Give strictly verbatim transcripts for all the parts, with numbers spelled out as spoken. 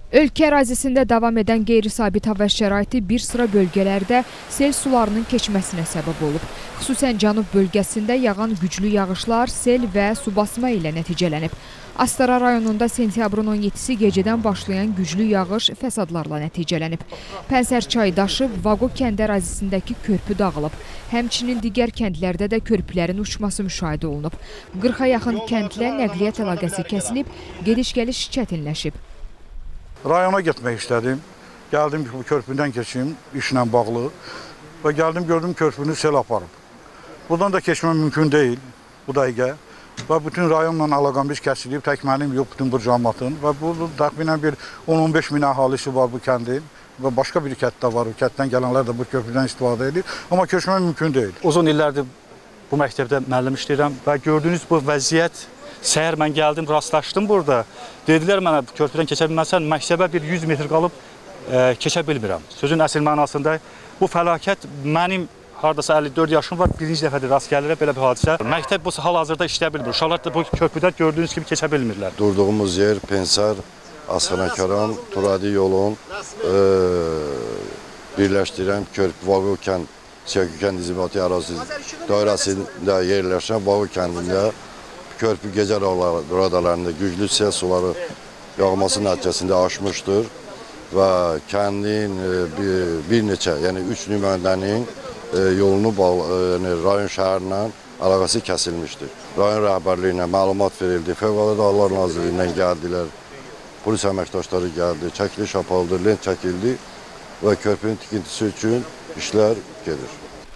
Ölkə ərazisində davam edən qeyri-sabit hava şəraiti bir sıra bölgələrdə sel sularının keçməsinə səbəb olub. Xüsusən cənub bölgəsində yağan güclü yağışlar sel və su basma ilə nəticələnib. Astara rayonunda sentyabrın on yeddisi gecədən başlayan güclü yağış fəsadlarla nəticələnib. Pənsər çayı daşıb, Vaqo kəndi ərazisindəki körpü dağılıb. Həmçinin digər kəndlərdə də körpülərin uçması müşahidə olunub. qırxa yaxın kəndlə nəqliyyat əlaqəsi kəsilib, gediş-gəliş çətinləşib. Rayona getmək istədim. Gəldim ki, bu körpüdən keçim, işlə bağlı. Və gəldim, gördüm körpünü sel aparıb. Buradan da keçmə mümkün deyil bu dəqiqə. Və bütün rayonla əlaqəm biz kəsilib, tək mənim yox, bütün bu cəmiyyətin. Və bu təxminən bir on on beş min əhalisi var bu kəndin. Və başqa bir kənddə var, kənddən gələnlər də bu körpüdən istifadə edir. Amma keçmək mümkün deyil. Uzun illərdir bu məktəbdə müəllim işləyirəm və gördüyünüz bu vəziyyət, səhər mən gəldim, rastlaşdım burada. Dedilər mənə, körpüdən keçə bilməsən, məktəbə bir yüz metr qalıb e, keçə bilmirəm. Sözün əsl mənasında bu fəlakət mənim hardasa əlli dörd yaşım var, birinci dəfədir rast gəlirəm belə bir hadisə. Məktəb bu hal-hazırda işləyə bilmir. Uşaqlar da bu körpüdə gördüyünüz kimi keçə bilmirlər. Durduğumuz yer Pənsər, Aslanakaran, Turadi yolun e, birləşdirən körpü Vaqo kənd, Siyakü kənd İnzibati ərazisi dairəsində yerləşən Vaqo kəndində körpü gecə radalarında güclü sel suları yağması nəticəsində aşmışdır və kəndin bir, bir neçə, yəni üç nümayəndənin yolunu yəni, rayon şəhərlə əlaqəsi kəsilmişdir. Rayon rəhbərliyinə məlumat verildi, Fövqəladə Hallar Nazirliyindən gəldilər, polis əməkdaşları gəldi, çəkiliş aparıldı, lent çəkildi və körpünün tikintisi üçün işlər gedir.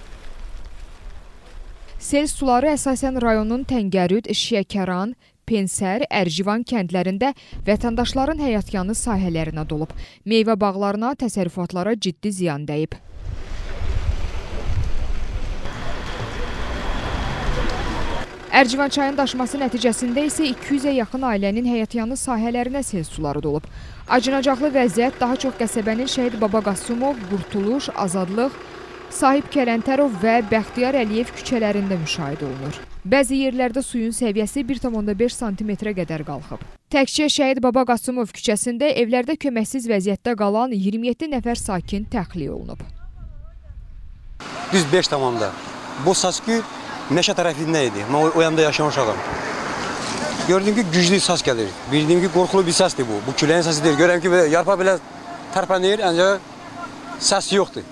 Sel suları əsasən rayonun Təngərüd, Şiyəkəran, Pənsər, Ərcivan kəndlərində vətəndaşların həyatyanı sahələrinə dolub. Meyvə bağlarına, təsərrüfatlara ciddi ziyan dəyib. Ərcivan çayın daşması nəticəsində isə iki yüzə yaxın ailənin həyatyanı sahələrinə sel suları dolub. Acınacaqlı vəziyyət daha çox qəsəbənin Şəhid Baba Qasımov, Qurtuluş, Azadlıq, Sahib Kələntərov və Bəxtiyar Əliyev küçələrində müşahidə olunur. Bəzi yerlərdə suyun səviyyəsi bir tam beş santimetrə qədər qalxıb. Təkcə Şəhid Baba Qasımov küçəsində evlərdə köməksiz vəziyyətdə qalan iyirmi yeddi nəfər sakin təxliyə olunub. Düz beş tamamda. Bu səskü Meşə tərəfində idi. Mən o yanda yaşamışam. Gördüm ki, güclü səs gəlir. Bildim ki, qorxulu bir səsdir bu. Bu küləyin səsi deyil. Görürəm ki, yarpaq belə tərpənir, ancaq səs yoxdur.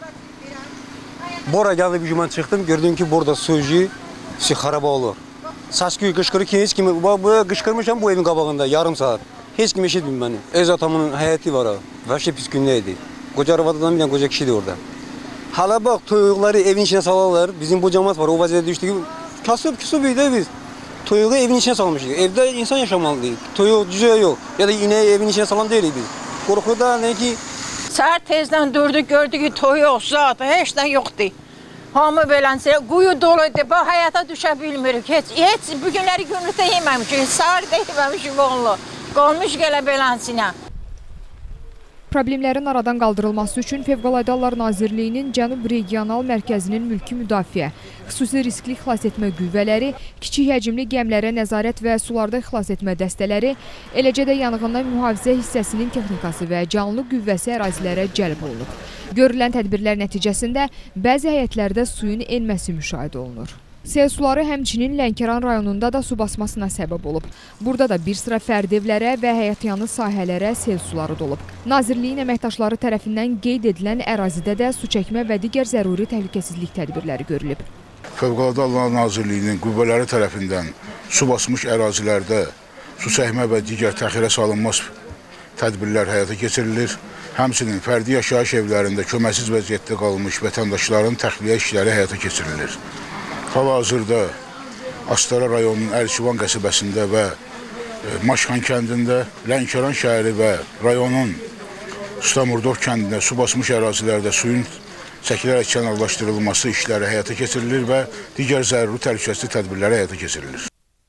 Bora gəldi bir gün mən çıxdım, gördüm ki, burada suyu xaraba olur. Səsküyü qışqırır ki, heç kimi, bu qışqırmışam bu evin qabağında yarım saat. Heç kim eşitmir məni. Öz atamın həyəti var ha. Vəhşi pis gündə idi. Qoca arvadadan bir qoca kişidir orada. Hala bax, toyuqları evin içine salarlar. Bizim bu cəmaat var, o vəziyyətə düşdü ki, kasıb küsub idi biz. Toyuğu evin içine salmışıq. Evdə insan yaşamalıyıq. Toyuq cüzə yox. Ya da ineği evin içine salan deyilik biz. Qorxuda nə ki, səhər tezdən durduk, gördük ki, toyuq, zat, heç nə yoxdur. Hamı belənsə, quyu doluydu, bax, həyata düşə bilmirik. Heç, heç bu günləri günlükdə yeməmişik, səhər də yeməmişik oğlu. Qalmış gələ belənsinə. Problemlərin aradan qaldırılması üçün Fövqəladə Hallar Nazirliyinin Cənub Regional Mərkəzinin mülki müdafiə, xüsusi riskli xilas etmə qüvvələri, kiçik həcmli gəmlərə nəzarət və sularda xilas etmə dəstələri, eləcə də yanğından mühafizə hissəsinin texnikası və canlı qüvvəsi ərazilərə cəlb olunub. Görülən tədbirlər nəticəsində bəzi həyətlərdə suyun enməsi müşahidə olunur. Sel suları həmçinin Lənkəran rayonunda da su basmasına səbəb olub. Burada da bir sıra fərdi evlərə və həyatyanı sahələrə sel suları dolub. Nazirliyin əməkdaşları tərəfindən qeyd edilən ərazidə də su çəkmə və digər zəruri təhlükəsizlik tədbirləri görülüb. Fövqəladə Hallar Nazirliyinin qüvvələri tərəfindən su basmış ərazilərdə su çəkmə və digər təxirə salınmaz tədbirlər həyata keçirilir. Həmçinin fərdi yaşayış evlərində köməksiz vəziyyətdə qalmış vətəndaşların təxliyə işləri həyata keçirilir. Hal-hazırda Astara rayonunun Ərcivan qəsəbəsində və Maşxan kəndində, Lənkəran şəhəri və rayonun Ustamurdov kəndində su basmış ərazilərdə suyun çəkilərək kənarlaşdırılması işləri həyata keçirilir və digər zəruri təhlükəsizlik tədbirləri həyata keçirilir.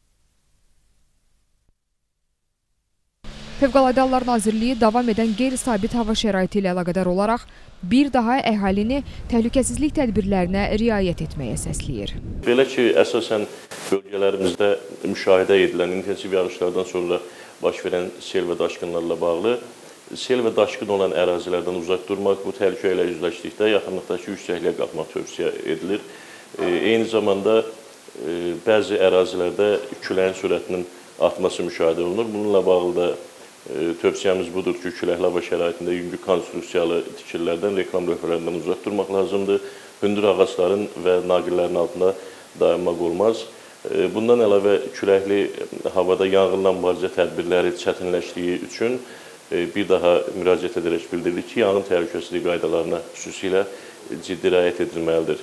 Fövqəladə Hallar Nazirliyi davam edən qeyri-sabit hava şəraiti ilə əlaqədar olaraq bir daha əhalini təhlükəsizlik tədbirlərinə riayət etməyə səsləyir. Belə ki, əsasən bölgələrimizdə müşahidə edilən intensiv yağışlardan sonra baş verən sel və daşqınlarla bağlı sel və daşqın olan ərazilərdən uzaq durmaq, bu təhlükə ilə üzləşdikdə yaxınlıqdakı yüksəkliyə qalxmaq tövsiyə edilir. Eyni zamanda bəzi ərazilərdə küləyin sürətinin artması müşahidə olunur. Bununla bağlı da tövsiyəmiz budur ki, küləkli hava şəraitində yüngül konstruksiyalı tikililərdən, reklam lövhələrindən uzaq durmaq lazımdır. Hündür ağacların və naqillərin altında dayanmaq olmaz. Bundan əlavə küləkli havada yanğınla mübarizə tədbirləri çətinləşdiyi üçün bir daha müraciət edərək bildirilir ki, yanğın təhlükəsizliyi qaydalarına xüsusilə ciddi riayət edilməlidir.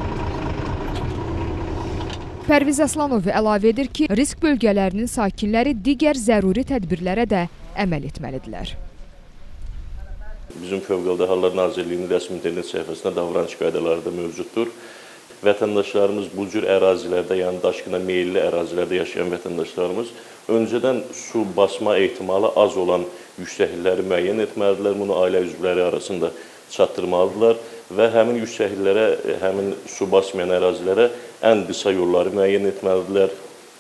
Pərviz Əslanov əlavə edir ki, risk bölgələrinin sakinləri digər zəruri tədbirlərə də əməl etməlidirlər. Bizim Fövqəladə Hallar Nazirliyinin rəsmi internet səhifəsində davranış qaydaları da mövcuddur. Vətəndaşlarımız bu cür ərazilərdə, yəni daşqına meyilli ərazilərdə yaşayan vətəndaşlarımız öncədən su basma ehtimalı az olan yüksəklikləri müəyyən etməlidirlər, bunu ailə üzvləri arasında çatdırmalıdırlar və həmin yüksəkliklərə, həmin su basmayan ərazilərə ən qısa yolları müəyyən etməlidirlər.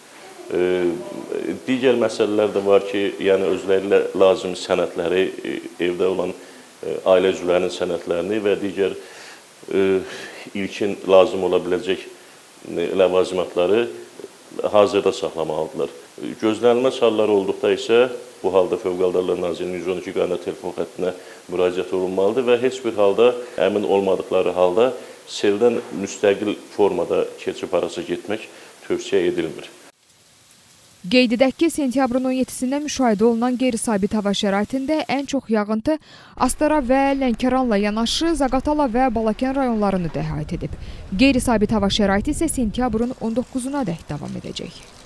Digər məsələlər də var ki, yəni özləri lazım sənədləri, evdə olan ailə üzvlərinin sənədlərini və digər ilkin lazım ola biləcək ləvazimatları hazırda saxlamalıdırlar. Gözlənilməz hallar olduqda isə bu halda Fövqəladə Hallar Nazirliyinin yüz on iki qaynar telefon xəttinə müraciət olunmalıdır və heç bir halda əmin olmadıqları halda seldən müstəqil formada keçib arası getmək tövsiyə edilmir. Qeyd edək ki, sentyabrın on yeddisində müşahidə olunan qeyri-sabit hava şəraitində ən çox yağıntı Astara və Lənkəranla yanaşı Zaqatala və Balakən rayonlarını da əhatə edib. Qeyri-sabit hava şəraiti isə sentyabrın on doqquzuna dək davam edəcək.